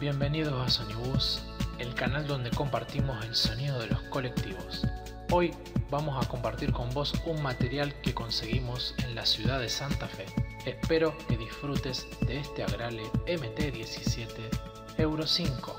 Bienvenidos a Sonibus, el canal donde compartimos el sonido de los colectivos. Hoy vamos a compartir con vos un material que conseguimos en la ciudad de Santa Fe. Espero que disfrutes de este Agrale MT-17 Euro 5.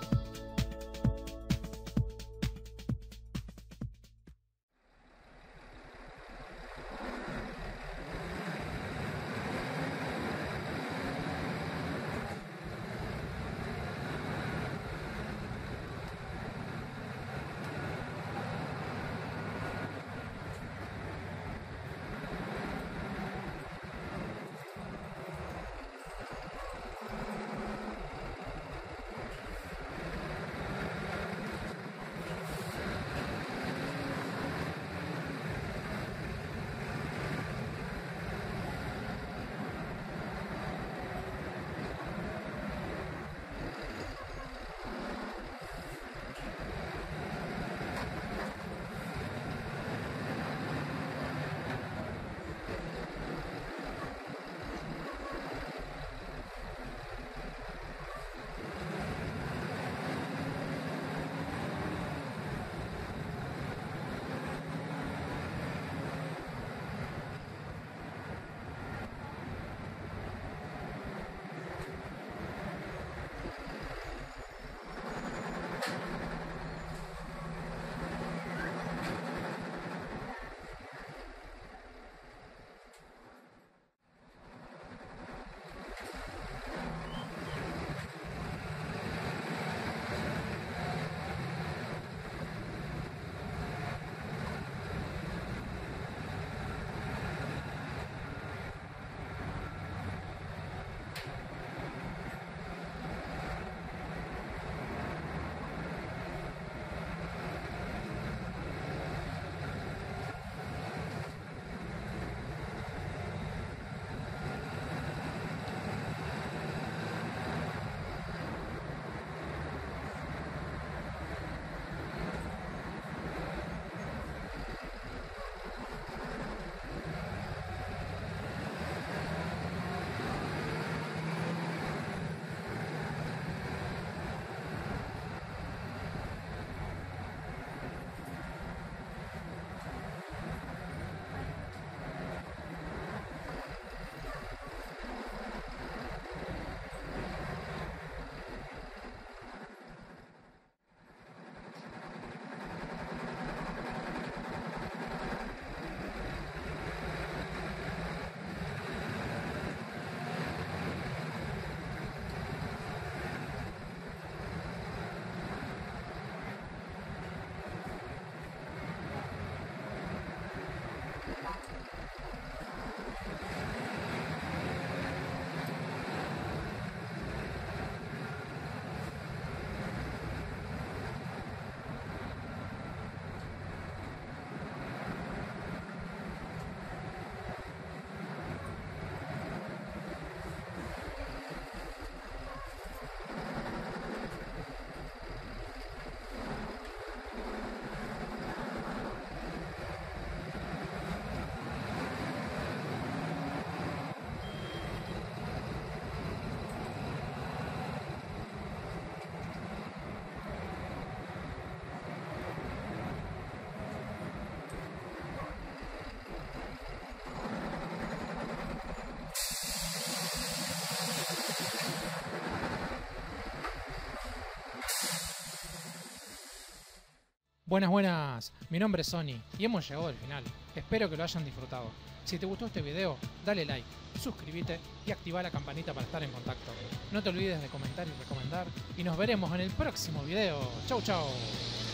Buenas, mi nombre es Sony y hemos llegado al final. Espero que lo hayan disfrutado. Si te gustó este video, dale like, suscríbete y activa la campanita para estar en contacto. No te olvides de comentar y recomendar y nos veremos en el próximo video. Chau chau.